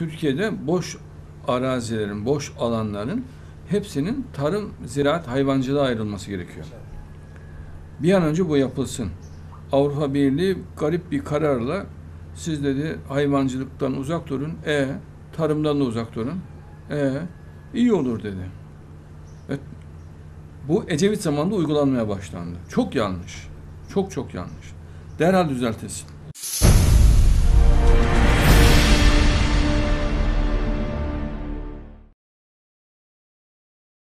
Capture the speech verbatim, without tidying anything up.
Türkiye'de boş arazilerin, boş alanların hepsinin tarım, ziraat, hayvancılığa ayrılması gerekiyor. Bir an önce bu yapılsın. Avrupa Birliği garip bir kararla siz dedi hayvancılıktan uzak durun, e tarımdan da uzak durun, e iyi olur dedi. Evet, bu Ecevit zamanında uygulanmaya başlandı. Çok yanlış. Çok çok yanlış. Derhal düzeltilsin.